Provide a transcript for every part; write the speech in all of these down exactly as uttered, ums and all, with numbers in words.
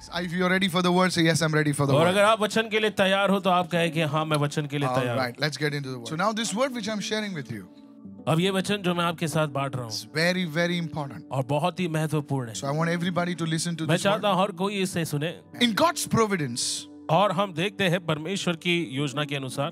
If you are ready for the word, say yes, I'm ready for the और word. अगर आप वचन के लिए तैयार हो तो आप कहें कि हाँ मैं वचन के लिए All तैयार हूँ। right, let's get into the word. So now this word which I'm sharing with you अब ये वचन जो मैं आपके साथ बांट रहा is हूँ very, very important. और बहुत ही महत्वपूर्ण So है। I want everybody to listen to मैं this word. चाहता हूँ हर कोई इसे सुने। In God's providence, और हम देखते हैं परमेश्वर की योजना के अनुसार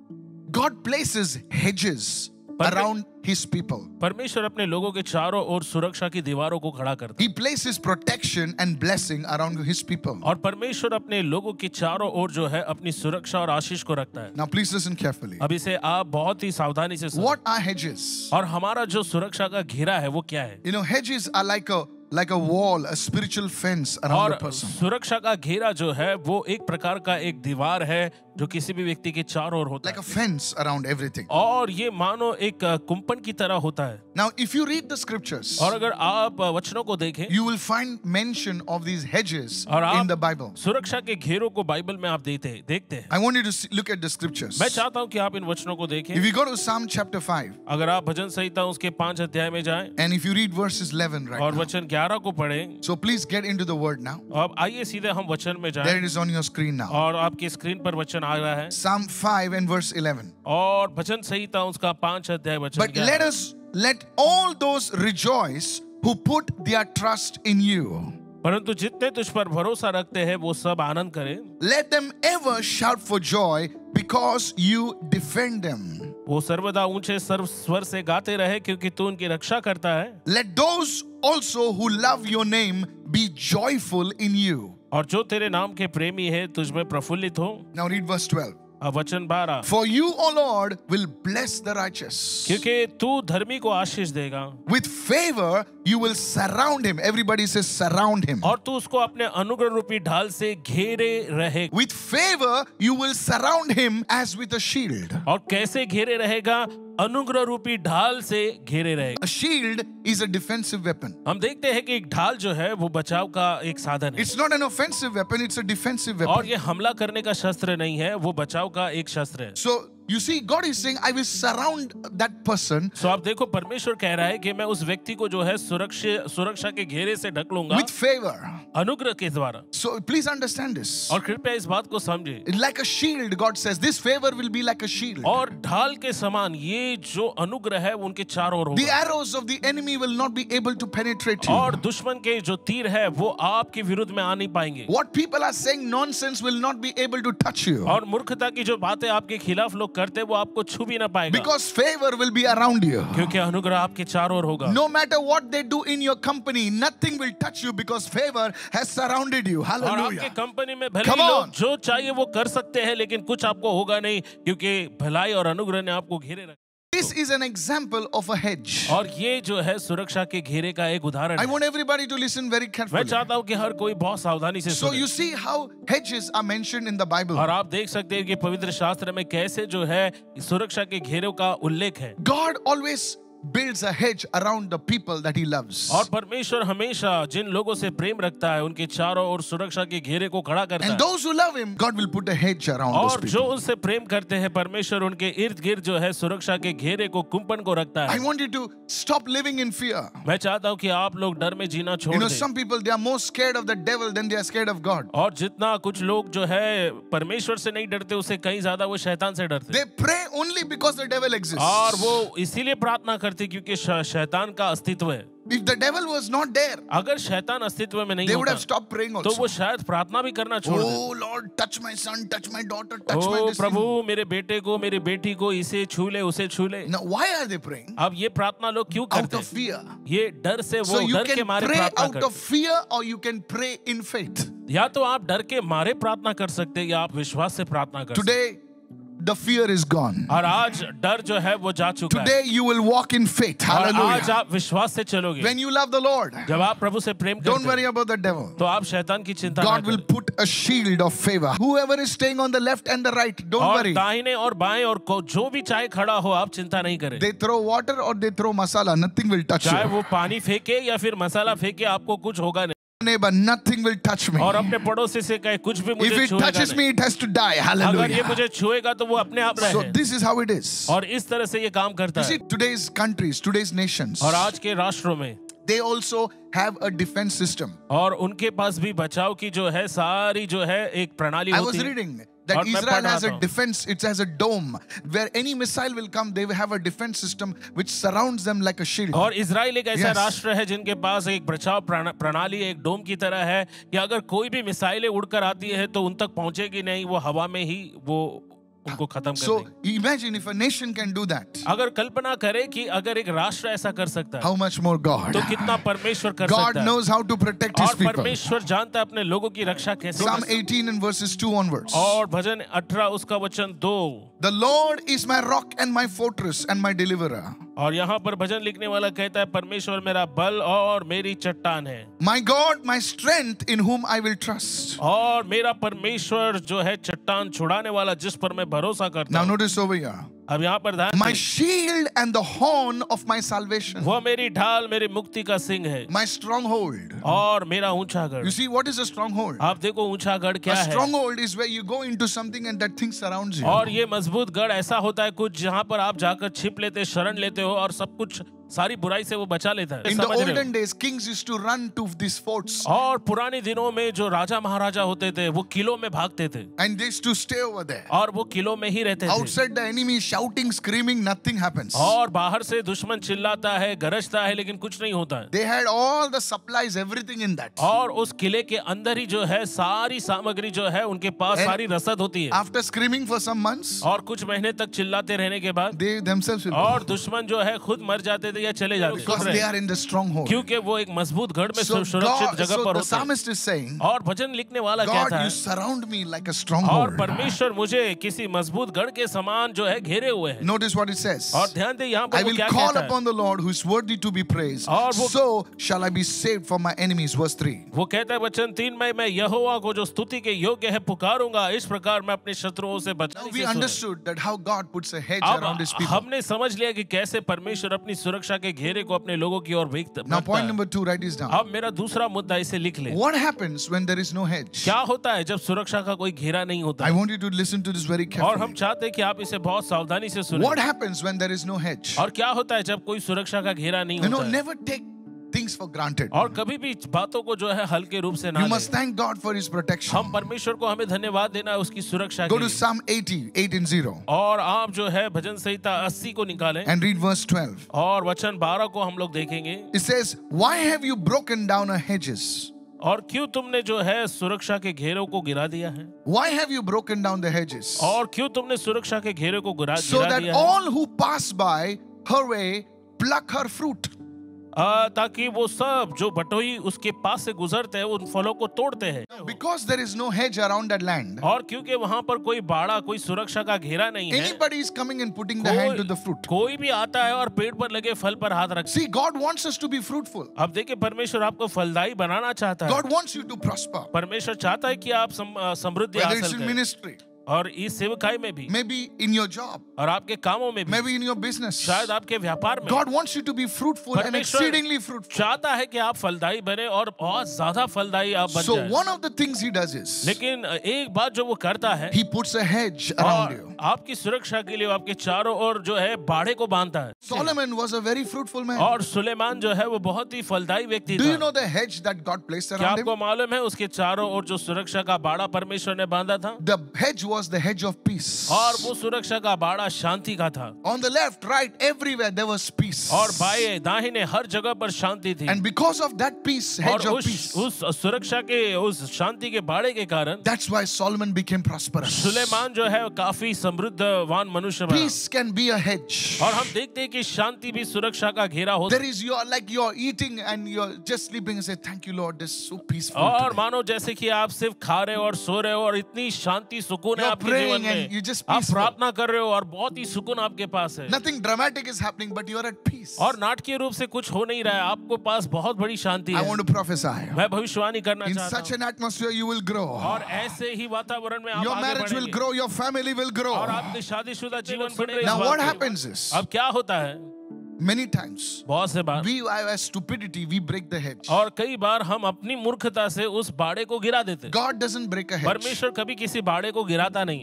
God places hedges around His people. परमेश्वर अपने लोगों के चारों ओर सुरक्षा की दीवारों को खड़ा करता He है places protection and blessing around His people. और परमेश्वर अपने लोगों के चारों ओर जो है अपनी सुरक्षा और आशीष को रखता है। Now please listen carefully. अब इसे आप बहुत ही सावधानी से सुनो। What are hedges? और हमारा जो सुरक्षा का घेरा है वो क्या है? You know, hedges are like a like a wall, a spiritual fence around और a person. सुरक्षा का घेरा जो है वो एक प्रकार का एक दीवार है जो किसी भी व्यक्ति के चारों ओर होता Like a है fence around everything. और ये मानो एक कुंपण की तरह होता है। Now, if you read the scriptures, और अगर आप वचनों को देखें you will find mention of these hedges और in आप the Bible. सुरक्षा के घेरों को बाइबल में आप देखते देखते हैं। I want you to see, look at the scriptures. मैं चाहता हूं कि आप इन वचनों को देखें। If you go to Psalm chapter five, अगर आप भजन संहिता उसके पांच अध्याय में जाएं and if you read verses eleven right और now, वचन ग्यारह को पढ़ें, so please get into the word now. अब आइए सीधे हम वचन में There जाएं it is on your screen now. और आपकी स्क्रीन पर वचन आ रहा है Psalm five and verse eleven. और भजन संहिता उसका पांच अध्याय वचन But let ग्यारह। us, let all those rejoice who put their trust in you. परंतु जितने तुझ पर भरोसा रखते हैं वो सब आनंद करें, Let them ever shout for joy because you defend them. वो सर्वदा ऊंचे सर्व स्वर से गाते रहे क्योंकि तू उनकी रक्षा करता है। Let those also who love your name be joyful in you. और जो तेरे नाम के प्रेमी है तुझ में प्रफुल्लित हो। Now read verse twelve. अब वचन बारह, For you, O Lord, will bless the righteous. क्योंकि तू धर्मी को आशीष देगा With favor, you will surround him. Everybody says surround him. और तू उसको अपने अनुग्रह रूपी ढाल से घेरे रहे। With favor, you will surround him as with a shield. और कैसे घेरे रहेगा? अनुग्रह रूपी ढाल से घेरे रहेगा। A shield is a defensive weapon. हम देखते हैं कि एक ढाल जो है वो बचाव का एक साधन है It's not an offensive weapon, it's a defensive और weapon. ये हमला करने का शस्त्र नहीं है, वो बचाव का एक शस्त्र है। So, you see, God is saying, I will surround that person सो आप देखो परमेश्वर कह रहा है कि मैं उस व्यक्ति को जो है सुरक्षा सुरक्षा के घेरे से ढक लूंगा with favor. अनुग्रह के द्वारा। So, please understand this. और कृपया इस बात को समझे। Like a shield, God says, this favor will be like a shield. और ढाल के समान ये जो अनुग्रह है वो उनके चारों ओर The होगा arrows of the enemy will not be able to penetrate you. और दुश्मन के जो तीर है वो आपके विरुद्ध में आ नहीं पाएंगे What people are saying nonsense will not be able to touch you. और मूर्खता की जो बातें आपके खिलाफ लोग करते हैं वो आपको छू भी ना पाएगा Because favor will be around you. क्योंकि अनुग्रह आपके चारों ओर होगा। No matter what they do in your company, nothing will touch you because favor has surrounded you. और आपके Hallelujah. कंपनी में भले Come ही on. लोग जो चाहिए वो कर सकते हैं लेकिन कुछ आपको होगा नहीं क्योंकि भलाई और अनुग्रह ने आपको घेरे रखा। This is an example of a hedge. और ये जो है सुरक्षा के घेरे का एक उदाहरण I है। want everybody to listen very मैं carefully. चाहता हूँ कि हर कोई बहुत सावधानी से So सुने। you see how hedges are mentioned in the Bible. और आप देख सकते हैं कि पवित्र शास्त्र में कैसे जो है सुरक्षा के घेरों का उल्लेख है। God always builds a hedge around the people that he loves. और परमेश्वर हमेशा जिन लोगों से प्रेम रखता है उनके चारों ओर सुरक्षा के घेरे को खड़ा करता And है those who love him, God will put a hedge around those और जो people. उनसे प्रेम करते हैं परमेश्वर उनके इर्द गिर्द जो है सुरक्षा के घेरे को कुंपण को रखता I है। want you to stop living in fear. मैं चाहता हूँ कि आप लोग डर में जीना छोड़ You know, दें। some people, they are more scared of the devil than they are scared of God. और जितना कुछ लोग जो है परमेश्वर से नहीं डरते उससे कहीं ज्यादा वो शैतान से डरते They pray only because the devil exists. और वो इसीलिए प्रार्थना करते क्योंकि श- शैतान का अस्तित्व है। If the devil was not there, अगर शैतान अस्तित्व में नहीं they would have होता stopped praying तो also. वो शायद प्रार्थना भी करना छोड़ दे। Oh Lord, touch my son, touch my daughter, touch my O this Prabhu thing. मेरे बेटे को मेरी बेटी को इसे छू ले उसे छू ले। Now, why are they praying? अब ये प्रार्थना लोग क्यों Out करते of हैं? fear. ये डर से So वो you डर के can मारे pray प्रार्थना out करते of fear or you can pray in faith. हैं। या तो आप डर के मारे प्रार्थना कर सकते हैं या आप विश्वास से प्रार्थना कर सकते Today, the fear is gone. हैं। और आज डर जो है वो जा चुका है Today, you will walk in faith. और आज Hallelujah. आप विश्वास से चलोगे। When you love the Lord, जब आप प्रभु से प्रेम don't करते worry हैं about the devil. तो आप शैतान की चिंता ना God will करें। put a shield of favor. Whoever is staying on the left and the right, don't और worry. दाहिने और बाएं और को- जो भी चाहे खड़ा हो आप चिंता नहीं करें। They throw water or they throw masala, nothing will touch चाहे you. वो पानी फेंके या फिर मसाला फेंके आपको कुछ होगा नहीं। Neighbor, nothing will touch me. और अपने पड़ोसी से कहे कुछ भी If मुझे it छुएगा touches नहीं। me, it has to die. अगर ये Hallelujah. मुझे छुएगा तो वो अपने आप So रहे। this is how it is. और इस तरह से ये काम करता You see, है। today's countries, today's nations, और आज के राष्ट्रों में they also have a defense system. और उनके पास भी बचाव की जो है सारी जो है एक प्रणाली I होती was है। reading that और मैं Israel पढ़ रहा has a था। defense, it has a dome where any missile will come, they will have a defense system which surrounds them like a shield. और इजराइल एक ऐसा Yes. राष्ट्र है जिनके पास एक बचाव प्रण- प्रणाली एक डोम की तरह है कि अगर कोई भी मिसाइलें उड़कर आती है तो उन तक पहुंचेगी नहीं, वो हवा में ही वो उनको खत्म कर So देगी। imagine if a nation can do that, अगर कल्पना करें कि अगर एक राष्ट्र ऐसा कर सकता है how much more God? तो कितना परमेश्वर कर God सकता है। knows how to protect His और people. परमेश्वर जानता है अपने लोगों की रक्षा कैसे Psalm कर सकता eighteen and verses two onwards. है। और भजन अठारह उसका वचन दो। The Lord is my rock and my fortress and my deliverer. और यहाँ पर भजन लिखने वाला कहता है परमेश्वर मेरा बल और मेरी चट्टान है। My God, my strength in whom I will trust. और मेरा परमेश्वर जो है चट्टान छुड़ाने वाला जिस पर मैं भरोसा करता Now हूँ। notice over here. अब यहाँ पर ध्यान My दें। shield and the horn of my salvation. वह मेरी ढाल मेरी मुक्ति का सिंह है My stronghold. और मेरा ऊंचा गढ़। You see, what is a stronghold? आप देखो ऊंचा गढ़ क्या A है। stronghold is where you go into something and that thing surrounds you. और ये मजबूत गढ़ ऐसा होता है कुछ जहाँ पर आप जाकर छिप लेते शरण लेते हो और सब कुछ सारी बुराई से वो बचा लेता है। In the समझ रहे हो? olden days, kings used to run to these forts और पुराने दिनों में जो राजा महाराजा होते थे वो किलों में भागते थे and they used to stay over there. और वो किलों में ही रहते थे। Outside the enemy is shouting, screaming, nothing happens. और बाहर से दुश्मन चिल्लाता है गरजता है लेकिन कुछ नहीं होता है। They had all the supplies, everything in that. और उस किले के अंदर ही जो है सारी सामग्री जो है उनके पास And सारी रसद होती है। After screaming for some months, और कुछ महीने तक चिल्लाते रहने के बाद they themselves will और go दुश्मन जो है खुद मर जाते थे या चले जाते because थे they are in the stronghold. क्योंकि वो एक मजबूत गढ़ में So, सुरक्षित God, जगह so पर the होते हैं। psalmist is saying, और भजन लिखने वाला God, कहता you है surround me like a और stronghold. परमेश्वर मुझे किसी मजबूत गढ़ के समान जो है घेरे हुए हैं। Notice what it says. और ध्यान दे यहाँ I पर वो will क्या call कहता है। upon the Lord who is worthy to be praised. और वो- So shall I be saved from my enemies. Verse three. वो कहता है वचन तीन में मैं यहोवा को जो स्तुति के योग्य है पुकारूंगा, इस प्रकार मैं अपने शत्रुओं से Now बचाने we से सुने। understood that how God puts a hedge अब around His people. हमने समझ लिया कि कैसे परमेश्वर अपनी सुरक्षा के घेरे को अपने लोगों की ओर भेजता Now point है। number two, write this down. अब मेरा दूसरा मुद्दा इसे लिख ले। What happens when there is no hedge? क्या होता है जब सुरक्षा का कोई घेरा नहीं होता I है? want you to listen to this very और हम carefully. चाहते हैं कि आप इसे बहुत सावधानी से सुने। What happens when there is no hedge? और क्या होता है जब कोई सुरक्षा का घेरा नहीं You know, होता है? never take things for granted. और कभी भी बातों को जो है हल्के रूप से ना You लें। must thank God for His protection. हम परमेश्वर को हमें धन्यवाद देना है उसकी सुरक्षा Go के to लिए। Psalm eighty, eight and zero, और आप जो है भजन संहिता अस्सी को निकालें and read verse twelve. और वचन बारह को हम लोग देखेंगे। It says, "Why have you broken down our hedges? और क्यों तुमने जो है सुरक्षा के घेरों को गिरा दिया है? Why have you broken down the hedges? और क्यों तुमने सुरक्षा के घेरे को गिरा So गिरा that दिया है? all who pass by her way pluck her fruit." आ, ताकि वो सब जो बटोही उसके पास से गुजरते हैं उन फलों को तोड़ते हैं। Because there is no hedge around that land, और क्योंकि वहां पर कोई बाड़ा कोई सुरक्षा का घेरा नहीं है, anybody is coming and putting the hand to the fruit. कोई भी आता है और पेड़ पर लगे फल पर हाथ रखता See, God wants us to be fruitful. है। अब देखिए परमेश्वर आपको फलदायी बनाना चाहता है। God wants you to prosper. परमेश्वर चाहता है कि आप सम, अ, समृद्धि Whether it's हासिल in करें ministry, और इस सेवकाई में भी maybe in your job, और आपके कामों में भी, maybe in your business. शायद आपके व्यापार में। God wants you to be fruitful and परमेश्वर exceedingly fruitful. चाहता है कि आप फलदायी बने और बहुत ज्यादा फलदायी आप बन So जाएं। one of the things He does is, लेकिन एक बात जो वो करता है, He puts a hedge around और you. आपकी सुरक्षा के लिए वो आपके चारों ओर जो है बाड़े को बांधता है। Solomon was a very fruitful man. और सुलेमान जो है वो बहुत ही फलदायी व्यक्ति Do you था। know the hedge that God placed क्या around आपको him? मालूम है उसके चारों ओर जो सुरक्षा का बाड़ा परमेश्वर ने बांधा था? The hedge was the hedge of peace. और वो सुरक्षा का बाड़ा शांति का था। On the left, right, everywhere there was peace. और बाएं दाहिने हर जगह पर शांति थी। And because of that peace, hedge और of उस peace, उस सुरक्षा के उस शांति के बाड़े के कारण that's why Solomon became prosperous. Suleman जो है वो काफी समृद्धवान मनुष्य बना। Peace can be a hedge. और हम देखते हैं कि शांति भी सुरक्षा का घेरा होता There is you're like you're eating and you're just sleeping and say, "Thank you, Lord. This is so peaceful." और today." मानो जैसे कि आप सिर्फ खा रहे हो और सो रहे हो और इतनी शांति सुकून है You're आपके praying जीवन and you're में, just आप peaceful. प्रार्थना कर रहे हो और बहुत ही सुकून आपके पास है Nothing dramatic is happening, but you're at peace. और नाटकीय रूप से कुछ हो नहीं रहा है, आपको पास बहुत बड़ी शांति I है। want to prophesy. मैं भविष्यवाणी करना In चाहता such हूँ an atmosphere, you will grow. और ऐसे ही वातावरण में आप Your आगे marriage will बढ़ेंगे grow. Your family will grow. और आपके शादीशुदा जीवन बढ़ेगा। Now, what happens is, अब क्या होता है many times बहुत से बार we, as stupidity, we break the hedge. और कई बार हम अपनी मूर्खता से उस बाड़े को गिरा देते हैं। God doesn't break a hedge. परमेश्वर कभी किसी बाड़े को गिराता नहीं है।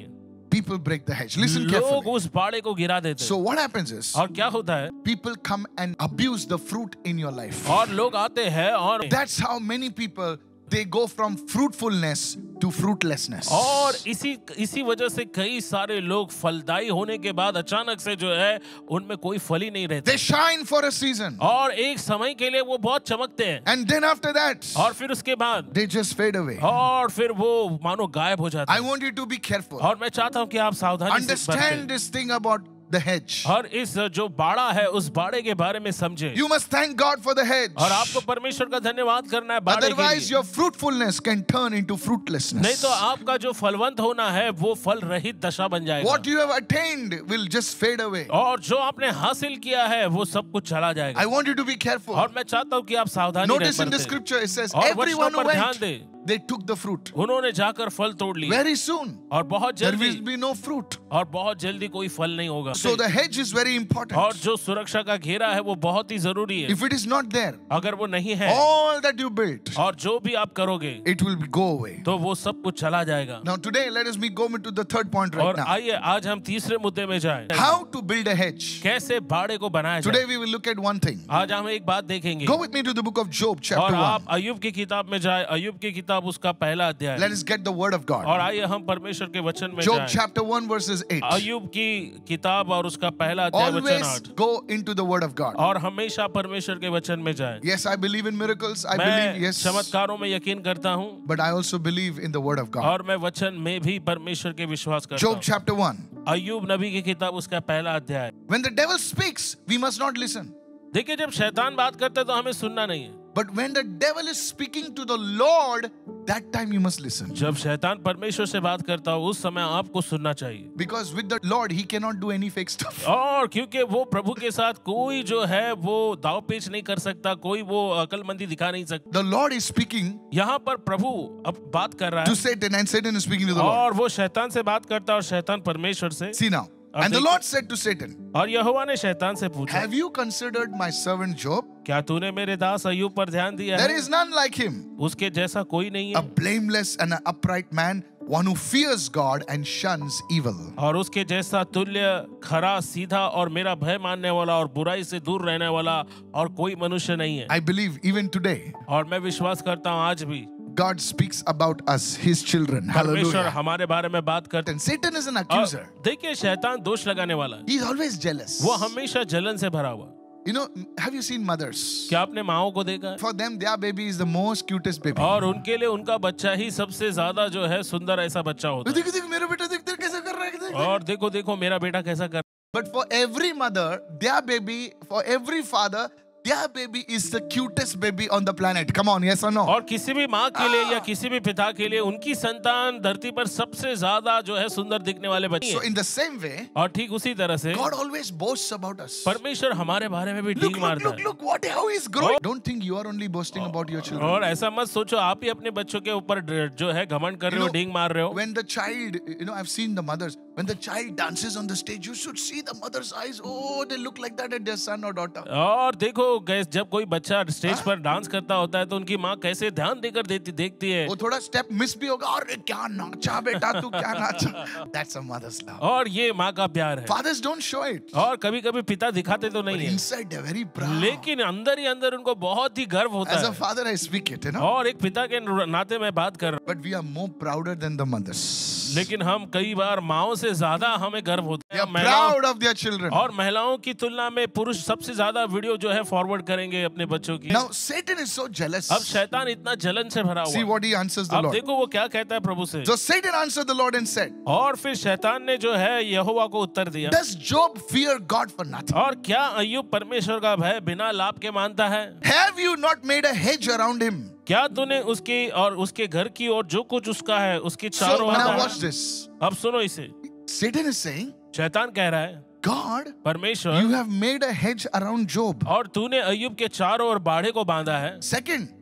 people break the hedge. Listen लोग carefully. उस बाड़े को गिरा देते So हैं। what happens is, और क्या होता है? people come and abuse the fruit in your life. और लोग आते हैं और That's how many people, they go from fruitfulness to fruitlessness. और इसी इसी वजह से कई सारे लोग फलदायी होने के बाद अचानक से जो है उनमें कोई फल ही नहीं रहता। They shine for a season. और एक समय के लिए वो बहुत चमकते हैं And then after that, और फिर उसके बाद they just fade away. और फिर वो मानो गायब हो जाते I हैं। want you to be careful. और मैं चाहता हूँ कि आप सावधानी से Understand बरतें this thing about the hedge. और इस जो बाड़ा है उस बाड़े के बारे में समझे You must thank God for the hedge. और आपको परमेश्वर का धन्यवाद करना है बाड़े के Otherwise, लिए। your fruitfulness can turn into नहीं fruitlessness. तो आपका जो फलवंत होना है वो फल रहित दशा बन जाएगा। What you have attained will just fade away. और जो आपने हासिल किया है वो सब कुछ चला जाएगा। I want you to be careful. और मैं चाहता हूँ कि आप सावधानी रह Notice in the बरतें। scripture it says, और everyone वचनों who पर ध्यान went, they, they took the fruit. उन्होंने जाकर फल तोड़ लिए Very soon, और बहुत there जल्दी will be no fruit. और बहुत जल्दी कोई फल नहीं होगा। So the hedge is very और important. जो सुरक्षा का घेरा है वो बहुत ही जरूरी है। If it is not there, अगर वो नहीं है all that you built, और जो भी आप करोगे it will go away. तो वो सब कुछ चला जाएगा। Now today, let us me go into the third point right और now. आइए आज हम तीसरे मुद्दे में जाएं। How to build a hedge. कैसे बाड़े को बनाया Today जाए। we will look at one thing. आज हम एक बात देखेंगे Go with me to the book of Job, और chapter आप one. अय्यूब की किताब में जाए। अय्यूब की किताब उसका पहला अध्याय Let us get the word of और God. आइए हम परमेश्वर के वचन में Job जाएं। chapter one, verses eight. अय्यूब की किताब और उसका पहला अध्याय वचन Always आठ go into the word of God. और हमेशा परमेश्वर के वचन में जाएं। Yes, I believe in miracles. I मैं believe, yes. चमत्कारों में यकीन करता हूँ But I also believe in the word of God. और मैं वचन में भी परमेश्वर के विश्वास करता Job हूँ। chapter one. अय्यूब नबी की किताब उसका पहला अध्याय। When the devil speaks, we must not listen. देखिए जब शैतान बात करता है तो हमें सुनना नहीं है। But when the devil is speaking to the Lord, that time you must listen. जब शैतान परमेश्वर से बात करता हो उस समय आपको सुनना चाहिए। Because with the Lord, he cannot do any fake stuff. और क्योंकि वो प्रभु के साथ कोई जो है वो दाव पेच नहीं कर सकता, कोई वो अकलमंदी दिखा नहीं सकता। The Lord is speaking यहाँ पर प्रभु अब बात कर रहा to है Satan, and Satan is speaking to the Lord. और वो शैतान से बात करता है और शैतान परमेश्वर से। See now. And the Lord said to Satan, और यहोवा ने शैतान से पूछा, have you considered my servant Job? क्या तूने मेरे दास अय्यूब पर ध्यान दिया There है? is none like him, उसके जैसा कोई नहीं a है blameless and an upright man, one who fears God and shuns evil. और उसके जैसा तुल्य खरा सीधा और मेरा भय मानने वाला और बुराई से दूर रहने वाला और कोई मनुष्य नहीं है। I believe even today, और मैं विश्वास करता हूँ आज भी God speaks about us, his children. परमेश्वर Hallelujah. हमारे बारे में बात करते And Satan is an हैं। accuser. और देखिए शैतान दोष लगाने वाला है, He's always jealous. वो हमेशा जलन से भरा हुआ। You know, have you seen mothers? क्या आपने माओ को देखा है? For them, their baby is the most cutest baby. और उनके लिए उनका बच्चा ही सबसे ज्यादा जो है सुंदर ऐसा बच्चा होता है। देख देख मेरा बेटा देख देख कैसा कर रहा है देख, देख। और देखो देखो मेरा बेटा कैसा कर। But for every mother, their baby, for every father, their baby is the cutest baby on the planet. Come on, yes or no? और किसी भी माँ के लिए या किसी भी पिता के लिए उनकी संतान धरती पर सबसे ज्यादा जो है सुंदर दिखने वाले बच्चे So हैं। in the same way, और ठीक उसी तरह से God always boasts about us. परमेश्वर हमारे बारे में भी Look, डींग look, मारता look, है। look what how he's growing. Don't think you are only boasting about your children. और ऐसा मत सोचो आप ही अपने बच्चों के ऊपर जो है घमंड कर You रहे हो, know, डींग मार रहे हो। when the child, you know, I've seen the mothers. When the child dances on the stage, you should see the mother's eyes. Oh, they look like that at their son or daughter. और देखो gas जब कोई बच्चा stage पर dance करता होता है तो उनकी माँ कैसे ध्यान देकर देती देखती है। वो थोड़ा स्टेप मिस भी होगा, अरे क्या नाचा बेटा तू क्या नाचा. That's a mother's love. और ये माँ का प्यार है। Fathers don't show it. और कभी कभी पिता दिखाते तो But नहीं है, inside they're very proud. लेकिन अंदर ही अंदर उनको बहुत ही गर्व होता As a है। father, I speak it, you know. और एक पिता के नाते मैं बात कर रहा But we are more prouder than the mothers. हूँ, लेकिन हम कई बार माओ से ज्यादा हमें गर्व होता They है। are महिलाओं proud of their children. और महिलाओं की तुलना में पुरुष सबसे ज्यादा वीडियो जो है फॉरवर्ड करेंगे अपने बच्चों की। Now Satan is so jealous. अब शैतान इतना जलन से भरा See हुआ। what he answers the अब Lord. देखो वो क्या कहता है प्रभु से। So Satan answered the Lord and said, और फिर शैतान ने जो है यहोवा को उत्तर दिया, does Job fear God for nothing? और क्या अय्यूब परमेश्वर का भय बिना लाभ के मानता है? Have you not made a hedge around him? क्या तूने उसकी और उसके घर की और जो कुछ उसका है उसके So चारों now ओर watch this. अब सुनो इसे। Satan is saying, शैतान कह रहा है God, you परमेश्वर have made a hedge around Job. और तूने अय्यूब के चारों ओर बाड़े को बांधा है। Second,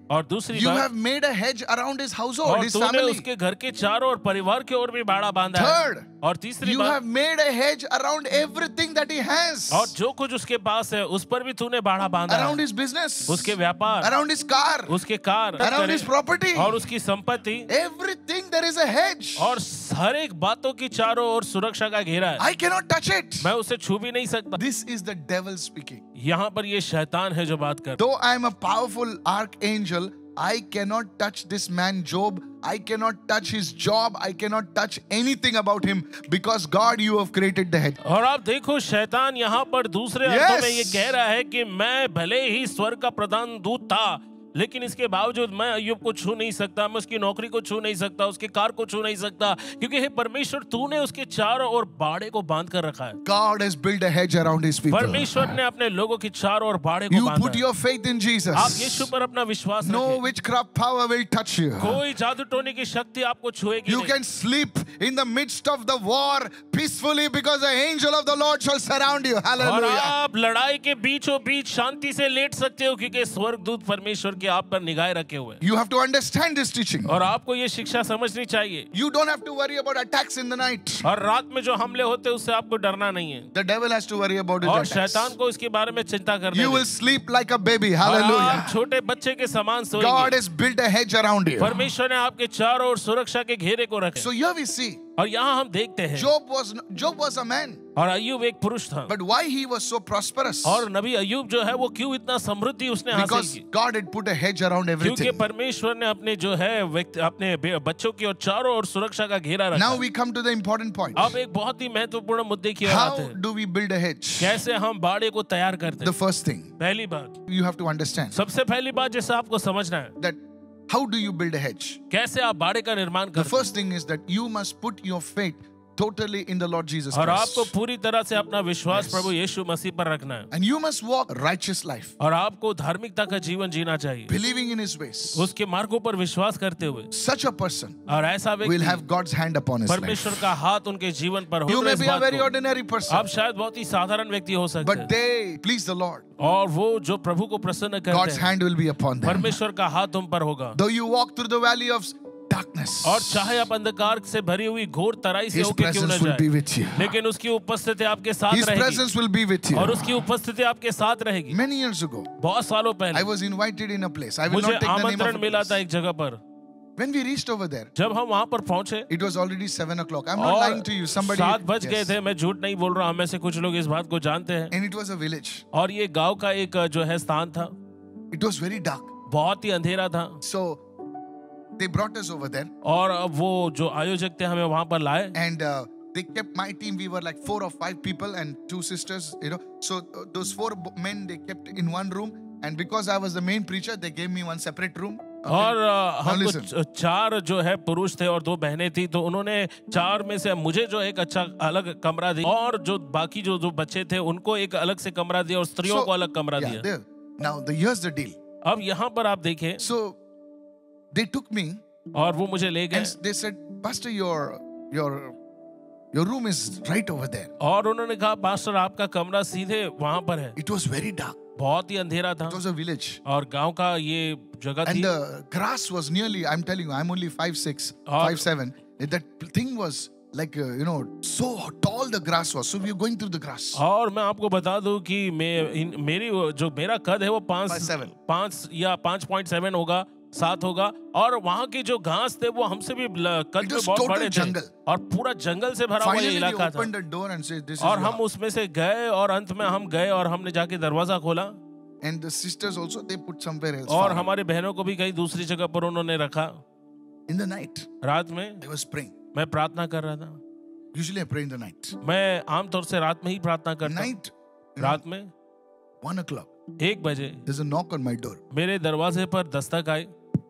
और दूसरी you बात, have made a hedge around his household, और his तूने family. उसके घर के चारों और परिवार की ओर भी बाड़ा बांधा है। Third, और तीसरी you बात, have made a hedge around everything that he has. और जो कुछ उसके पास है उस पर भी तूने बाड़ा बांधा Around है। his business, उसके व्यापार, around his car, उसके कार, around his property, और उसकी संपत्ति, everything there is a hedge. और हर एक बातों की चारों ओर सुरक्षा का घेरा है। I cannot touch it. मैं उसे छू भी नहीं सकता। This is the devil speaking. यहाँ पर ये शैतान है जो बात कर। Though I am a powerful archangel, I cannot touch this man Job. I cannot touch his job. I cannot touch anything about him because God, you have created the hedge. और आप देखो शैतान यहाँ पर दूसरे Yes. अर्थों में ये कह रहा है कि मैं भले ही स्वर्ग का प्रधान दूत था, लेकिन इसके बावजूद मैं अय्यूब को छू नहीं सकता, मैं उसकी नौकरी को छू नहीं सकता, उसके कार को छू नहीं सकता, क्योंकि हे परमेश्वर तूने उसके चारों ओर बाड़े को बांध कर रखा है। God has built a hedge around his people. परमेश्वर ने अपने लोगों की चारों ओर बाड़े को You बांधा put है। your faith in आप Jesus. यीशु पर अपना विश्वास No रखें। witchcraft power will touch you. कोई जादू टोने की शक्ति आपको छुएगी You नहीं। can sleep in the midst of the war peacefully because the angel of the Lord shall surround you. और Hallelujah. आप लड़ाई के बीचों बीच शांति से लेट सकते हो, क्योंकि स्वर्गदूत परमेश्वर के आप पर निगाह रखे हुए हैं। You have to understand this teaching. और आपको ये शिक्षा समझनी चाहिए। You don't have to worry about attacks in the night. और रात में जो हमले होते हैं उससे आपको डरना नहीं है, The devil has to worry about his और attacks. शैतान को इसके बारे में चिंता करने You दें। will sleep like a baby. और Hallelujah. आप छोटे बच्चे के समान God सोएंगे। has built a hedge around you. परमेश्वर ने आपके चारों ओर सुरक्षा के घेरे को रखे। So here we see और यहाँ हम देखते हैं Job was Job was a man, और अय्यूब एक पुरुष था, but why he was so prosperous? और नबी अय्यूब जो है वो क्यों इतना समृद्धि उसने हासिल Because की? God had put a hedge around क्योंकि everything. परमेश्वर ने अपने जो है व्यक्ति अपने बे- बच्चों की और चारों ओर सुरक्षा का घेरा रखा। Now we come to the important point. अब एक बहुत ही महत्वपूर्ण मुद्दे की ओर आते How हैं। do we build a hedge? कैसे हम बाड़े को तैयार करते The हैं? first thing पहली बात, you have to understand सबसे पहली बात जिसे आपको समझना है, that how do you build a hedge? कैसे आप बाड़े का निर्माण The करते first thing is that you must put your faith totally in the Lord Jesus हैं। और आपको Christ. पूरी तरह से अपना विश्वास Yes. प्रभु यीशु मसीह पर रखना है, And you must walk a righteous life, और आपको धार्मिकता का जीवन जीना चाहिए, believing in His ways. उसके मार्गों पर विश्वास करते हुए। Such a person और ऐसा will व्यक्ति have God's hand upon his life. परमेश्वर का हाथ उनके जीवन पर हो। You तो may इस be a बात very को- ordinary person, आप शायद बहुत ही साधारण व्यक्ति हो सकते but हैं, they please the Lord. और वो जो प्रभु को प्रसन्न करते God's हैं, hand will be upon them. परमेश्वर का हाथ तुम पर होगा। Though you walk through the valley of darkness, और चाहे आप अंधकार से भरी हुई घोर तराई से His होके क्यों न presence will be जाए, with you. लेकिन उसकी उपस्थिति आपके साथ His रहेगी, presence will be with you. और उसकी उपस्थिति आपके साथ रहेगी। Many years ago, बहुत सालों I पहले was invited in a place. I will मुझे not take the name आमंत्रण of मिला it. था एक जगह पर। When we reached over there, जब हम वहां पर पहुंचे it was already seven o'clock. I'm not और lying to you. Somebody, सात बज गए yes. थे, मैं झूठ नहीं बोल रहा, हम में से कुछ लोग इस बात को जानते हैं। And it was a village. और ये गांव का एक जो है स्थान था, It was very dark. बहुत ही अंधेरा था, So they brought us over there, और वो जो आयोजक थे हमें वहां पर लाए, and uh, they kept my team. We were like four or five people and two sisters. You know, so uh, those four b- men they kept in one room. And because I was the main preacher, they gave me one separate room. Okay? और अ, Now हमको listen. च- चार जो है पुरुष थे और दो बहनें थी, तो उन्होंने चार में से मुझे जो एक अच्छा अलग कमरा दिया, और जो बाकी जो जो बच्चे थे उनको एक अलग से कमरा दिया, और स्त्रियों So, को अलग कमरा yeah, दिया। there. Now the here's the deal. अब यहाँ पर आप देखें, So they took me और वो मुझे ले गए, and they said, Pastor, your your your room is right over there. और उन्होंने कहा पास्टर आपका कमरा सीधे वहां पर है। It was very dark. बहुत ही अंधेरा था, It was a village. और गांव का ये जगह And थी, the grass was nearly, I'm telling you, I'm only five six, और- five seven. That thing was like, uh, you know, so tall the grass was. So we were going through the grass. और मैं आपको बता दूं कि मैं इन, मेरी वो- जो मेरा कद है वो पाँच Five seven. पाँच या पाँच पॉइंट सेवन होगा, सात होगा, और वहाँ की जो घास थे वो हमसे भी ल- कद It में was बहुत total बड़े थे, jungle. और पूरा जंगल से भरा हुआ ये Finally, they इलाका था। opened the door and said, this is और your हम उसमें से गए, और अंत में हम गए और हमने जाके दरवाजा खोला, And the sisters also, they put somewhere else. और far. हमारी बहनों को भी कहीं दूसरी जगह पर उन्होंने रखा। In the night, रात में I was praying. मैं प्रार्थना कर रहा था। Usually I pray in the night. मैं आमतौर से रात में ही प्रार्थना करता हूँ। Night, you know, रात में one o'clock, एक बजे there's a knock on my door. मेरे दरवाजे पर दस्तक आई।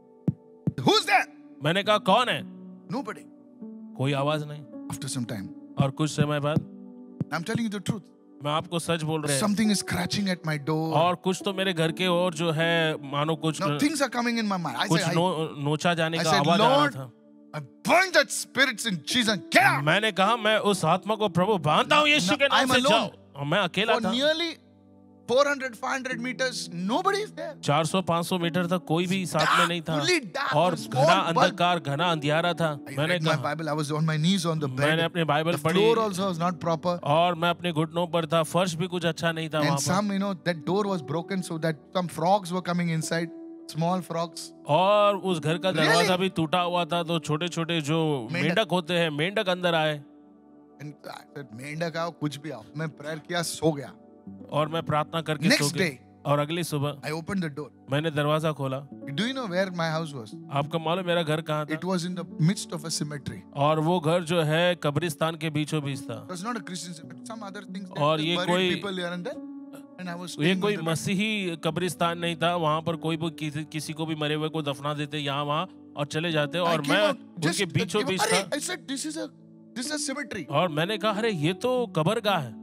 Who's there? मैंने कहा कौन है? Nobody. कोई आवाज नहीं। After some time, और कुछ समय बाद, I'm telling you the truth. मैं आपको सच बोल रहा हूँ, Something is scratching at my door. और कुछ तो मेरे घर के और जो है मानो कुछ Now things are coming in my mind. I कुछ said, I, नो, नोचा जाने I का said, आवाज आ रहा Lord, था। I bind that spirits in Jesus. Get out. मैंने कहा मैं उस आत्मा को प्रभु बांधता हूँ यीशु के No, नाम I'm से, alone. जाओ। और मैं अकेला For था, nearly four hundred, five hundred meters, nobody is there. चार सौ पाँच सौ मीटर तक कोई भी साथ में नहीं था Fully dark, और a small घना bulb. अंधकार घना अंधियारा था। I मैंने read my कहा Bible. I was on my knees on the मैंने bed. अपने बाइबल The पढ़ी floor also was not proper. और मैं अपने घुटनों पर था, फर्श भी कुछ अच्छा नहीं था वहां And पर। some, you know, that door was broken so that some frogs were coming inside. Small frogs. और उस घर का Really? दरवाजा भी टूटा हुआ था, तो छोटे छोटे जो मेंढक। मेंढक होते हैं मेंढक अंदर आए। And I said, मेंढक आओ कुछ भी आओ। मैं prayer किया, सो गया। और मैं प्रार्थना करके Next सो गया। day. और अगली सुबह I opened the door. मैंने दरवाजा खोला। Do you know where my house was? आपको मालूम मेरा घर कहाँ था? It was in the midst of a cemetery. और वो घर जो है कब्रिस्तान के बीचों बीच था। It was not a Christian cemetery. Some other things. और They ये buried कोई- people here and there. And I was ये staying कोई on the bed. मसीही कब्रिस्तान नहीं था, वहां पर कोई भी किसी, किसी को भी मरे हुए को दफना देते यहाँ वहाँ और चले जाते। I और came मैं out, just- उनके बीचों बीच अरे, था I said, this is a this is a cemetery. और मैंने कहा अरे ये तो कब्रगाह है।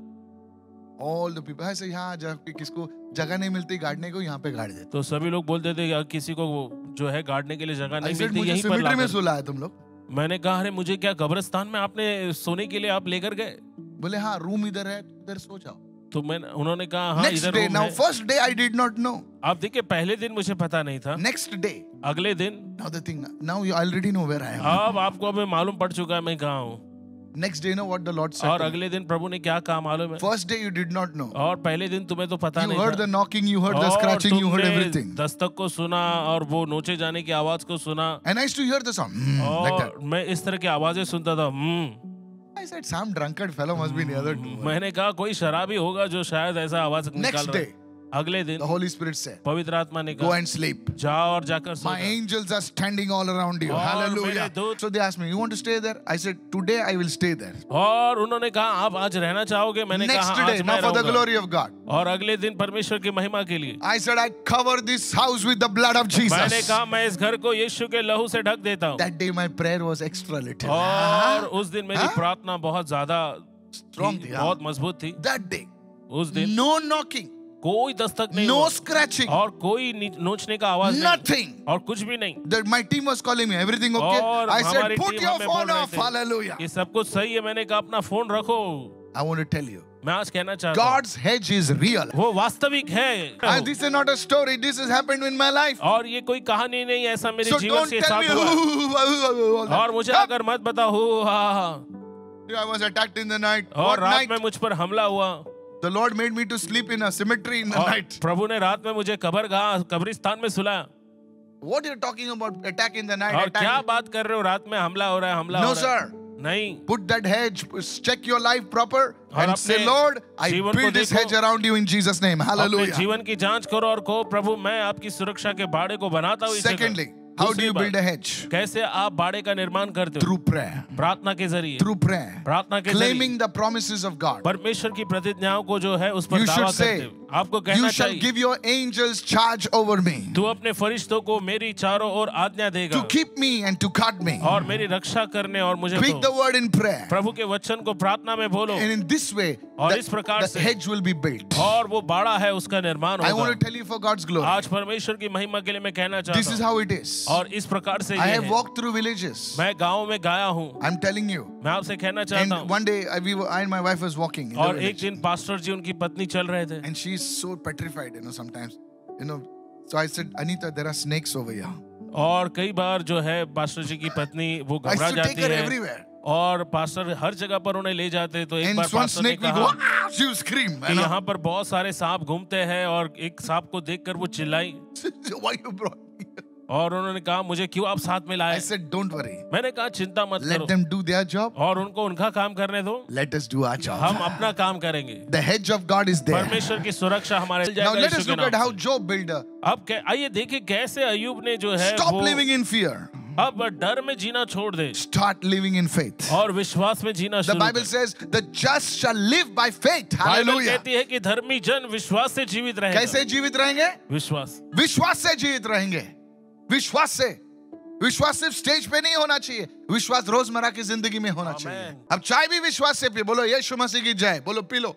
All the people. I said, यहाँ जब किसको जगह नहीं मिलती गाड़ने को, यहाँ पे गाड़ देते। तो सभी लोग बोलते थे कि किसी को जो है गाड़ने के लिए जगह I नहीं said, मिलती, मुझे यहीं पर cemetery में लाकर। सुला है तुम लोग। मैंने कहा अरे मुझे क्या कब्रिस्तान में आपने सोने के लिए आप लेकर गए? बोले हाँ रूम इधर है, इधर सो जाओ। तो मैंने उन्होंने कहा हाँ Next इधर day, रूम now है। first day I did not know. आप देखिए पहले दिन मुझे पता नहीं था, Next day, अगले दिन now the thing, now you already know where I am. अब आपको अभी मालूम पड़ चुका है मैं कहाँ हूँ। Next day, you know what the Lord said और to me? अगले दिन प्रभु ने क्या कहा मालूम है? First day you did not know. और पहले दिन तुम्हें तो पता You नहीं heard था। the knocking, you heard the और scratching, you heard तुमने everything. दस्तक को सुना और वो नोचे जाने की आवाज को सुना And I used to hear the sound, hmm, like that. और मैं इस तरह की आवाजें सुनता था। हम्म I said, some drunkard fellow must be near the door. मैंने कहा कोई शराबी होगा जो शायद ऐसा आवाज निकाल Next रहा है। day, अगले दिन the Holy Spirit said, पवित्र आत्मा ने go कहा and sleep. जाओ और जाकर सो My जाओ। angels are standing all around you. और Hallelujah. मेरे दूत- So they asked me, you want to stay there? I said, today I will stay there. और उन्होंने कहा आप आज रहना चाहोगे? मैंने Next कहा day, आज now मैं for the रहूंगा। glory of God. और अगले दिन परमेश्वर की महिमा के लिए I said, I cover this house with the blood of मैंने Jesus. कहा मैं इस घर को यीशु के लहू से ढक देता हूँ। That day my prayer was extra little. और उस दिन मेरी हाँ? प्रार्थना बहुत ज्यादा Strong थी, थी, बहुत हाँ। मजबूत थी। That day, उस दिन no knocking, कोई दस्तक नहीं no हुआ scratching, और कोई नी- नोचने का आवाज नहीं nothing. और कुछ भी नहीं। The, my team was calling me, everything okay? और I said, हमारी put टीम your हमें बोल phone रहे off. थे, Hallelujah. ये सब कुछ सही है। मैंने कहा अपना फोन रखो। I want to tell you, मैं आज कहना चाहता हूँ God's hedge is real. वो वास्तविक है। And this is not a story, this has happened in my life. और ये कोई कहानी नहीं, ऐसा मेरे So जीवन don't के tell साथ me, हुआ। all that. और मुझे Huh? अगर मत बताओ हो हाँ हाँ I was attacked in the night. और What रात night? में मुझ पर हमला हुआ The Lord made me to sleep in a cemetery in the और night. प्रभु ने रात में मुझे कब्रगाह कब्रिस्तान में सुलाया। What you're talking about? Attack in the night? और attack क्या in- बात कर रहे हो? रात में हमला हो रहा है, हमला No, हो रहा है। sir. नहीं। Put that hedge, check your life proper, और and say, अपने Lord, I जीवन को build this देखो। hedge around you in Jesus' name. अपने Hallelujah. जीवन की जांच करो और कहो प्रभु मैं आपकी सुरक्षा के बाड़े को बनाता हूँ इस जगह। Secondly, how do दूसरी you बात, build a hedge? कैसे आप बाड़े का निर्माण करते हो? Through prayer. प्रार्थना के जरिए। Through prayer. प्रार्थना के Claiming जरिए the promises of God. परमेश्वर की प्रतिज्ञाओं को जो है उस पर You दावा should say, करते हो। आपको You कहना shall चाहिए give your angels charge over me तू अपने फरिश्तों को मेरी चारों ओर आज्ञा देगा to keep me and to guard me. और मेरी रक्षा करने और मुझे Speak the दो। word in prayer. प्रभु के वचन को प्रार्थना में बोलो And in this way, और the, इस प्रकार the से hedge will be built. और वो बाड़ा है उसका निर्माण I want होगा। to tell you for God's glory. आज परमेश्वर की महिमा के लिए मैं कहना This चाहता is हूँ how it is. और इस प्रकार से I ये have है। walked through villages. मैं गाँव में गाया हूँ। I'm telling you. मैं आपसे कहना चाहता And हूँ one day, I, we were, I and my wife was walking in the और एक village. दिन पास्टर जी उनकी पत्नी चल रहे थे And she's so petrified, you know, sometimes. You know, so I said, Anita, there are snakes over here. और कई बार जो है पास्टर जी की पत्नी वो I घबरा used to take जाती her है everywhere. और पास्टर हर जगह पर उन्हें ले जाते तो एक And बार one पास्टर ने snake will go, कहा ah, she will scream. कि You know? यहाँ पर बहुत सारे सांप घूमते हैं और एक सांप को देखकर वो चिल्लाई Why you brought me? और उन्होंने कहा मुझे क्यों आप साथ में लाए? I said, don't worry. मैंने कहा चिंता मत Let करो them do their job. और उनको उनका काम करने दो, Let us do our हम job. अपना काम करेंगे। The hedge of God is there. परमेश्वर की सुरक्षा हमारे मिल Now जाएगा let यीशु us के look at नाम how से। Job built a. अब कै- आइए देखिए कैसे अयूब ने जो है Stop वो living in fear. अब डर में जीना छोड़ दे Start living in faith. और विश्वास में जीना The शुरू Bible कर। says, the just shall live by faith. Bible Hallelujah. कहती है कि धर्मी जन विश्वास से जीवित रहेगा। कैसे जीवित रहेंगे? विश्वास विश्वास से जीवित रहेंगे। विश्वास से। विश्वास सिर्फ स्टेज पे नहीं होना चाहिए, विश्वास रोजमर्रा की जिंदगी में होना चाहिए। Amen. अब चाय भी विश्वास से पिए, बोलो यीशु मसीह की जय, बोलो पी लो।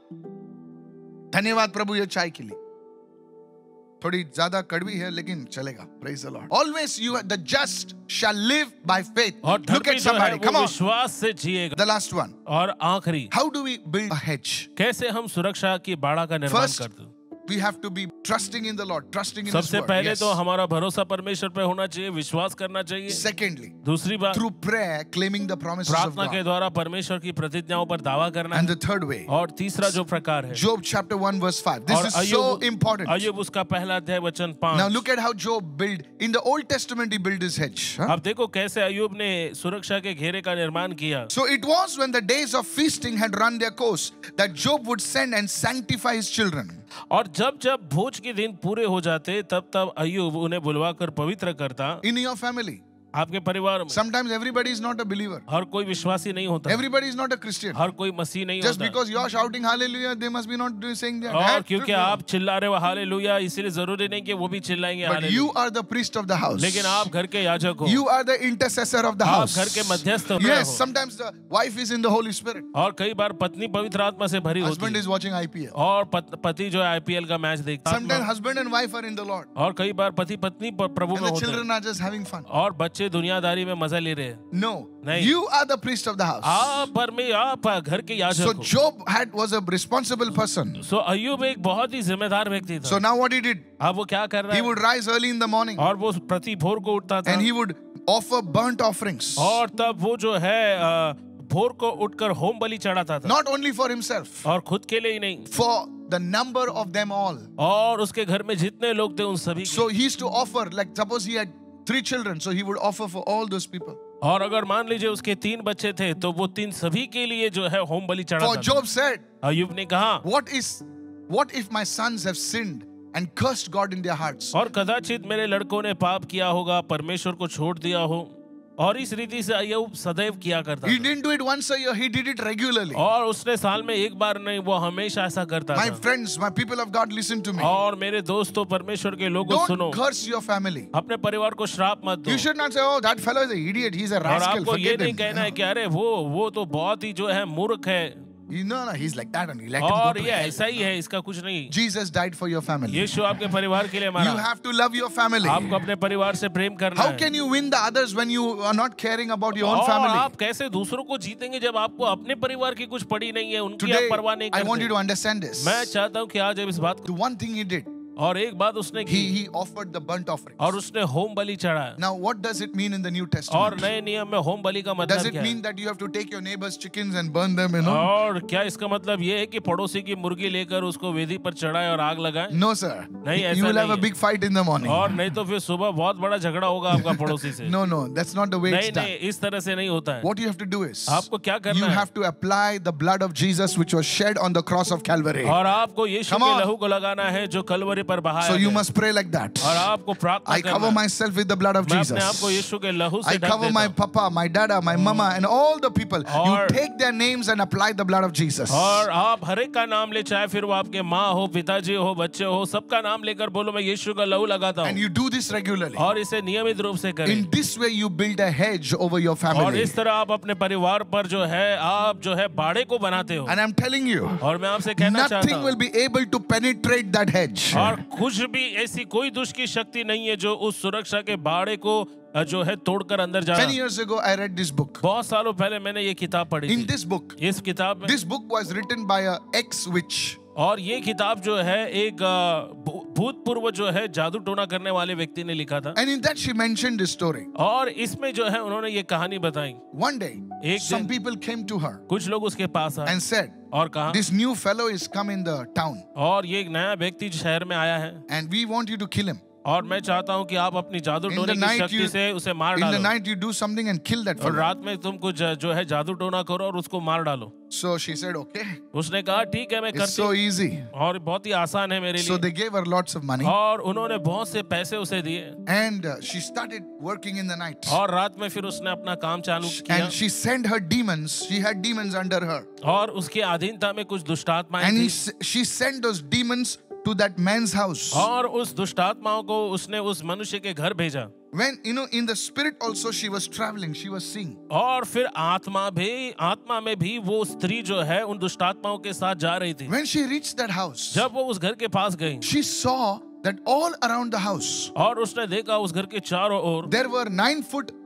धन्यवाद प्रभु ये चाय के लिए। थोड़ी ज्यादा कड़वी है लेकिन चलेगा। Praise the Lord. Always you the just shall live by faith. और Look धर्मी at जो है somebody. Come वो on. विश्वास से जिएगा। The last one. और आखिरी How do we build a hedge? कैसे हम सुरक्षा की बाड़ा का निर्माण First, करते हैं? we have to be trusting in the Lord, trusting in His सबसे word. पहले Yes. तो हमारा भरोसा परमेश्वर पे होना चाहिए, विश्वास करना चाहिए। Secondly, दूसरी बात, through prayer, claiming the promises of प्रार्थना के God. द्वारा परमेश्वर की प्रतिज्ञाओं पर दावा करना And है। the third way, और तीसरा जो प्रकार है, Job chapter one verse five. This और is so important. अय्यूब उसका पहला अध्याय वचन Now पांच। look at how Job built. In the Old Testament, he built his hedge. huh? अब देखो कैसे अय्यूब ने सुरक्षा के घेरे का निर्माण किया। So it was when the days of feasting had run their course that Job would send and sanctify his children. और जब जब भोज के दिन पूरे हो जाते तब तब अय्यूब उन्हें बुलवाकर पवित्र करता। In your family, आपके परिवार में sometimes everybody is not a believer. हर कोई विश्वासी नहीं होता, Everybody is not a Christian. हर कोई मसीह नहीं Just होता। because you are shouting hallelujah, they must be not saying that. और Huh? क्योंकि आप चिल्ला रहे हो हालेलुया, इसलिए जरूरी नहीं कि वो भी चिल्लाएंगे But hallelujah. you are the priest of the house. लेकिन आप घर के याजक हो, You are the intercessor of the आप house. घर के मध्यस्थ हो। Yes, sometimes the wife is in the Holy Spirit. और कई बार पत्नी पवित्र आत्मा से भरी होती Husband है, is watching I P L. और पत, पति जो है आईपीएल का मैच देखता Sometimes है, husband and wife are in the Lord. और कई बार पति पत्नी प- प्रभु And में the होते हैं, children are just having fun. और बच्चे दुनियादारी में मजा ले रहे हैं। No. नहीं। You are the priest of the house. आप पर में आप घर के So याजक हो। Job had was a responsible person. सो अय्यूब एक बहुत ही जिम्मेदार व्यक्ति था। So now what he did? अब वो क्या कर रहा He है? would rise early in the morning और वो प्रति भोर को उठता था, and he would offer burnt offerings. और तब वो जो है अ, भोर को उठकर होम बलि चढ़ाता था, Not only for himself, और खुद के लिए ही नहीं, for the number of them all. और उसके घर में जितने लोग थे उन सभी के। So he used to offer, like suppose he had three children, so he would offer for all those people. और अगर मान लीजिए उसके तीन बच्चे थे तो वो तीन सभी के लिए जो है होम बलि For चढ़ाता था। Job said, अय्यूब ने कहा, what is, what if my sons have sinned and cursed God in their hearts? और कदाचित मेरे लड़कों ने पाप किया होगा, परमेश्वर को छोड़ दिया हो। और इस रीति से अय्यूब सदैव किया करता He था, didn't do it once a year, he did it regularly. और उसने साल में एक बार नहीं, वो हमेशा ऐसा करता My था। friends, my people of God, listen to me. और मेरे दोस्तों, परमेश्वर के लोगों, सुनो, Don't curse your family. अपने परिवार को श्राप मत दो। You should not say, oh, that fellow is an idiot, he's a और rascal, आपको ये forget नहीं him. कहना है कि अरे वो वो तो बहुत ही जो है मूर्ख है, You know, no, he's like that only. Let him go और to ये hell. ऐसा ही है, इसका कुछ नहीं। Jesus died for your family. यीशु आपके परिवार के लिए You मरा। have to love your family. आपको अपने परिवार से प्रेम करना How है। can you win the others when you are not caring about your own और family? आप कैसे दूसरों को जीतेंगे जब आपको अपने परिवार की कुछ पड़ी नहीं है, उनकी Today, आप परवाह नहीं I want you करते। to understand this. मैं चाहता हूँ कि आज अब इस बात The को, one thing he did, और एक बात उसने की, he, he offered the burnt offering. और उसने होम बलि चढ़ाया। Now, what does it mean in the New और Testament? नए नियम में होम बलि का Does मतलब it क्या है? mean that you have to take your neighbor's chickens and burn them, you know? और क्या इसका मतलब ये है कि पड़ोसी की मुर्गी लेकर उसको वेदी पर चढ़ाए और आग लगाए? No, sir. नहीं, You ऐसा will have नहीं a है। big fight in the morning. और नहीं तो फिर सुबह बहुत बड़ा झगड़ा होगा आपका पड़ोसी से। No, no, that's not the way it's नहीं done. नहीं, इस तरह से नहीं होता है। What you have to do is, आपको क्या you करना है? have to apply the blood of Jesus which was shed on the cross of Calvary. और आपको यीशु Come के on. लहू को लगाना है जो कलवरी पर बहाया So you गया। must pray like that. और आपको प्रार्थना I cover करना है। myself with the blood of मैं अपने आप को Jesus. यीशु के लहू से I ढक cover देता my हूँ। papa, my dada, my mama, and all the people. You और- take their names and apply the blood of Jesus. और आप हर एक का नाम ले, चाहे फिर वो आपके माँ हो, पिताजी हो, बच्चे हो, सबका नाम लेकर बोलो मैं यीशु का लहू लगाता And हूँ। you do this regularly. और इसे नियमित रूप से करें। In this way, you build a hedge over your और family. इस तरह आप अपने परिवार पर जो है आप जो है बाड़े को बनाते हो। And I'm telling you, और मैं आपसे कहना चाहता nothing will हूँ, be able to penetrate that hedge. और कुछ भी ऐसी कोई दुष्ट की शक्ति नहीं है जो उस सुरक्षा के बाड़े को अ, जो है तोड़कर अंदर Many जाए। years ago, I read this book. बहुत सालों पहले मैंने ये किताब पढ़ी In थी। this book, इस किताब में, this book was written by a ex-witch. और ये किताब जो है एक अ, भू- भूतपूर्व जो है जादू टोना करने वाले व्यक्ति ने लिखा था। And in that, she mentioned this story. और इसमें जो है उन्होंने ये कहानी बताई। One day, एक some दिन- people came to her कुछ लोग उसके पास आए and said, और कहा, this new fellow is come in the town और ये एक नया व्यक्ति शहर में आया है and we want you to kill him. और मैं चाहता हूँ कि आप अपनी जादू In टोने the की night, शक्ति you, से उसे मार in the डालो, night you do something and kill that और fellow. रात में तुम कुछ जो है जादू टोना करो और उसको मार डालो। So she said, okay, उसने कहा ठीक है मैं it's करती so हूँ, easy. और बहुत ही आसान है मेरे So लिए। they gave her lots of money और उन्होंने बहुत से पैसे उसे दिए and uh, she started working in the night. और रात में फिर उसने अपना काम चालू किया And she sent her demons. She had demons under her. और उसके अधीनता में कुछ दुष्टात्माएं And he, थी s- she sent those demons to that man's house. और उस दुष्टात्माओं को उसने उस मनुष्य के घर भेजा। When, you know, in the spirit also she was traveling, she was seeing. और फिर आत्मा भी आत्मा में भी वो स्त्री जो है उन दुष्टात्माओं के साथ जा रही थी। When she reached that house, जब वो उस घर के पास गई she saw that all around the house और उसने देखा उस घर के चारों ओर there were nine foot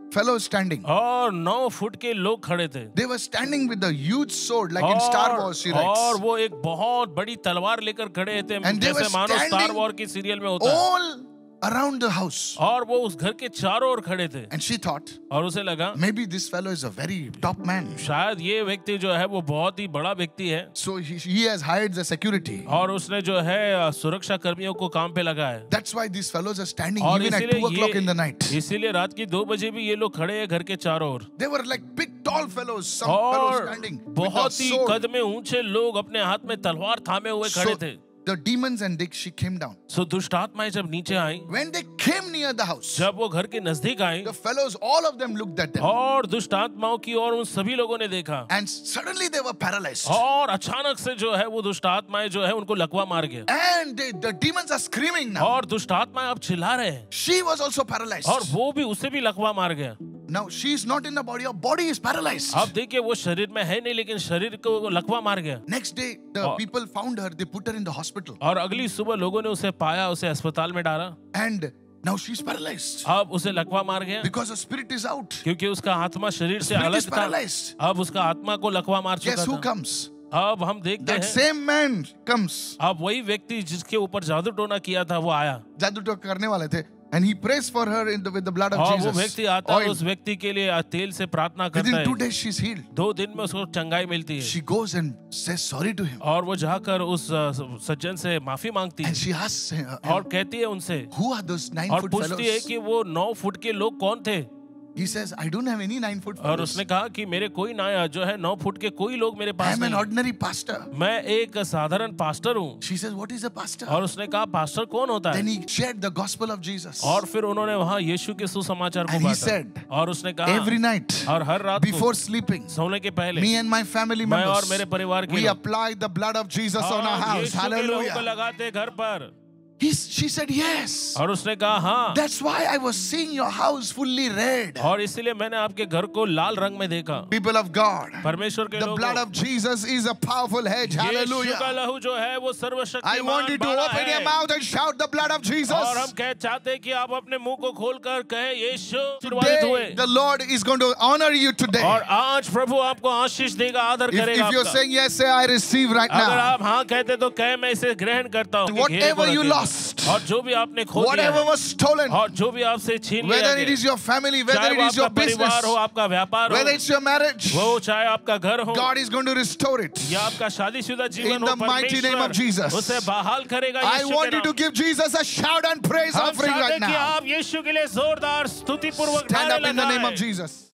fellows standing. और नौ फुट के लोग खड़े थे They were standing with a huge sword, like in Star और, Wars, she और writes. वो एक बहुत बड़ी तलवार लेकर खड़े थे And they जैसे were मानो स्टार standing वॉर की सीरियल में होता है All around the house. और वो उस घर के चारों ओर खड़े थे And she thought, और उसे लगा maybe this fellow is a very top man. शायद ये व्यक्ति जो है वो बहुत ही बड़ा व्यक्ति है So he, he has hired the security. और उसने जो है सुरक्षा कर्मियों को काम पे लगा है That's why these fellows are standing और even at इसीलिए two o'clock in the ये night. इसीलिए रात की दो बजे भी ये लोग खड़े हैं घर के चारों ओर They were like big, tall fellows. Some fellows और standing with a बहुत ही sword. कद में ऊंचे लोग अपने हाथ में तलवार थामे हुए खड़े So थे the demons and they, she came down. सो दुष्ट आत्माएं जब नीचे आई When they came near the house, जब वो घर के नजदीक आई the fellows, all of them looked at them. और दुष्ट आत्माओं की ओर उन सभी लोगों ने देखा And suddenly they were paralyzed. और अचानक से जो है वो दुष्ट आत्माएं जो है उनको लकवा मार गया And they, the demons are screaming now. और दुष्ट आत्माएं अब चिल्ला रहे हैं She was also paralyzed. और वो भी उसे भी लकवा मार गया Now she is not in the body. Her body is paralyzed. अब देखिए वो शरीर में है नहीं लेकिन शरीर को वो लकवा मार गया Next day, the Oh. people found her. They put her in the hospital. और अगली सुबह लोगों ने उसे पाया उसे अस्पताल में डाला And now she's paralyzed. अब उसे लकवा मार गया Because her spirit is out. क्योंकि उसका आत्मा शरीर से Spirit अलग is था paralyzed. अब उसका आत्मा को लकवा मार Guess who चुका था comes? अब हम देखते That हैं same man comes. अब वही व्यक्ति जिसके ऊपर जादू टोना किया था वो आया जादू टोना करने वाले थे. And he prays for her in the, with the blood of और वो Jesus. व्यक्ति आता है Oil. उस व्यक्ति के लिए तेल से प्रार्थना करता Within two है days she's healed. दो दिन में उसको चंगाई मिलती है She goes and says sorry to him. और वो जाकर उस अ, सज्जन से माफी मांगती And है she asks him, और कहती है उनसे who are those nine और foot पूछती है fellows? कि वो नौ फुट के लोग कौन थे He says, I don't have any nine foot और fellows. उसने कहा कि मेरे कोई ना जो है नौ फुट के कोई लोग मेरे I पास am an नहीं ordinary pastor. मैं एक साधारण पास्टर हूँ She says, what is a pastor? और उसने कहा पास्टर कौन होता Then है he shared the gospel of Jesus. और फिर उन्होंने वहाँ यीशु के सुसमाचार को And he बांटा said, और उसने कहा every night, और हर रात को before sleeping, सोने के पहले me and my family मैं और members, मेरे परिवार के we लोग apply the blood of Jesus on our और house. यीशु के लोगों को Hallelujah. लगाते घर पर He, she said, yes. और उसने कहा हाँ That's why I was seeing your house fully red. और इसीलिए मैंने आपके घर को लाल रंग में देखा People of God, परमेश्वर के the blood लोगों of Jesus is a powerful hedge. यीशु का Hallelujah. लहू जो है वो I सर्वशक्तिमान want you to बाड़ा open your है mouth and shout the blood of Jesus. और हम कह चाहते हैं कि आप अपने मुंह को खोलकर कहे यीशु आशीर्वादित हुए Today, the Lord is going to honor you today. और आज प्रभु आपको आशीष देगा आदर If, करेगा if you're आपका saying yes, say I receive right अगर now. आप हाँ कहते तो कहे मैं इसे ग्रहण करता हूँ Whatever you lost, और जो भी आपने खो दिया whatever है, was stolen, और जो भी आपसे छीन लिया whether it गया is your family, whether चाहे it वो is your आपका business, परिवार हो आपका व्यापार whether हो it's your marriage, वो चाहे आपका घर हो God is going to restore it. या आपका शादीशुदा In जीवन हो the mighty name of परमेश्वर Jesus. उसे बहाल करेगा I यीशु want के you to नाम give Jesus a shout and praise हम offering चाहते right हैं कि now. आप यीशु के लिए जोरदार स्तुति पूर्वक Stand नारे up in the name of लगाएं Jesus.